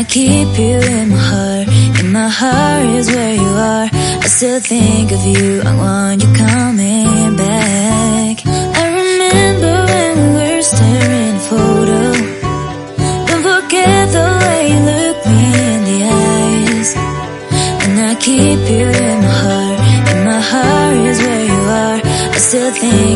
keep you in my heart. In my heart is where you are. I still think of you, I want you coming back. I remember when we were staring at a photo. Don't forget the way you look me in the eyes. And I keep you in my heart. In my heart is where you are. I still think